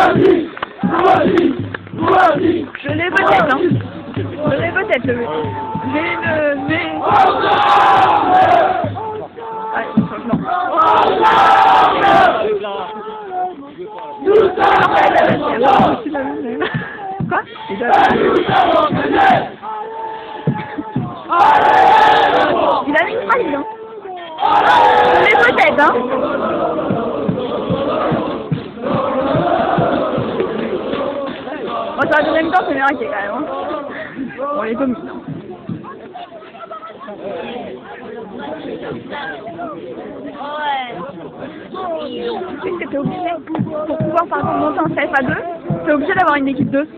Je l'ai peut-être, hein. Je l'ai peut-être, le mais... Ouais, changement. Quoi? Il a mis une phrase, hein. Je l'ai peut-être, hein. Bon, sur la deuxième temps, c'est mérité quand même, hein. Bon, les communes, hein. Tu sais que t'es obligé, pour pouvoir par exemple monter en CFA2, t'es obligé d'avoir une équipe 2.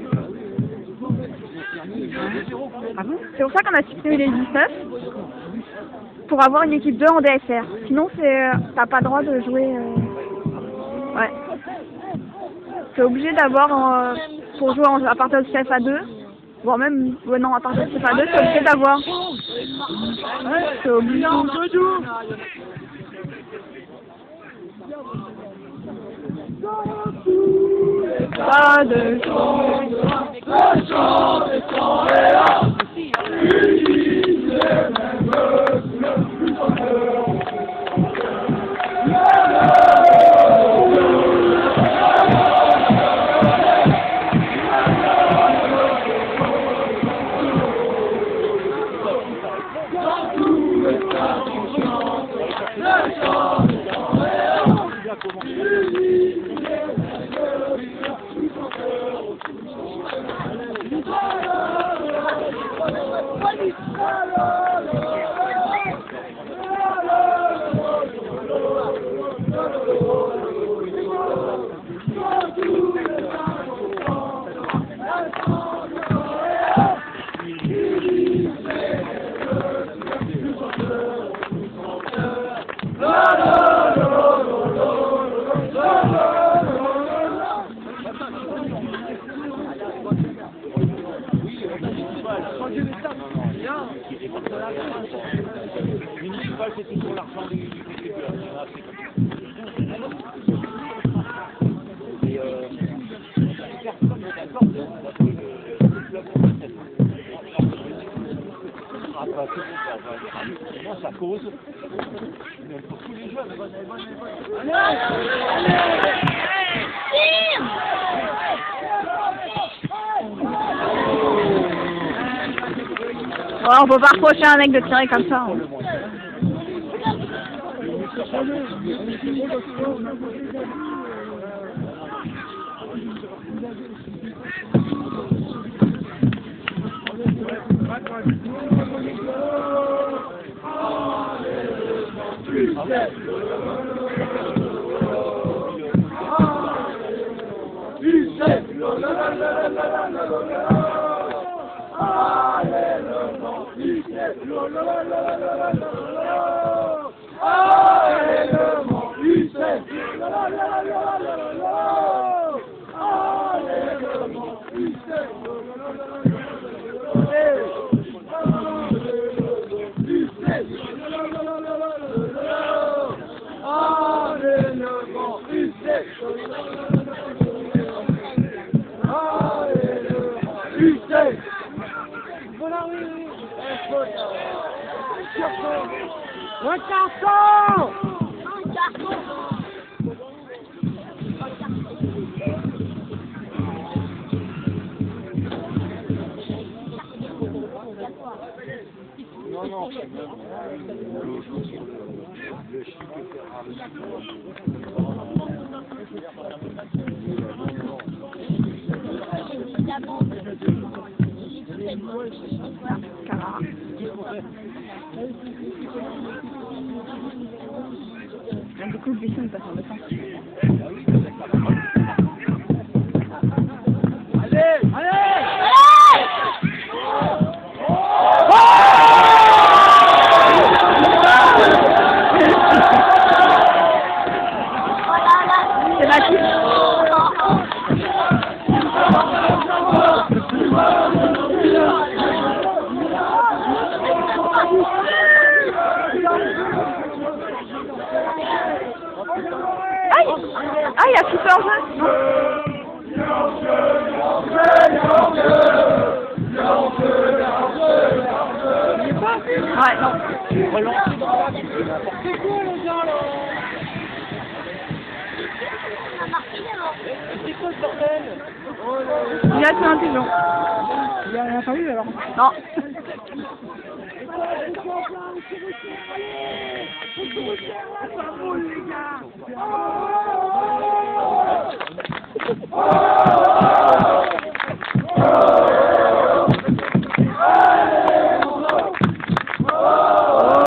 Ah bon? C'est pour ça qu'on a supprimé les 19, pour avoir une équipe 2 en DSR. Sinon, t'as pas le droit de jouer... Ouais. T'es obligé d'avoir, pour jouer à partir de CFA2, voire même, ouais, non, à partir de CFA2, t'es obligé d'avoir... Ouais, t'es obligé... Pas de chance, le chant des Coréens, unis les mêmes, le plus municipal, c'est toujours l'argent du moi, ça cause. Pour tous les jeunes. Ouais, on peut pas reprocher à un mec de tirer comme ça. Hein. Un carton! Non, non, c'est bien. Le chic Du coup, le buisson, il passe en défense. Allez! Allez! C'est Mathis. Aïe! Ah, il a coupé en jeu. Ouais, non. Relancer dans la n'importe C'est quoi les gars là? C'est quoi ce bordel? Il a c'est un pigeon. Il n'y a rien fallu alors. Non. Oh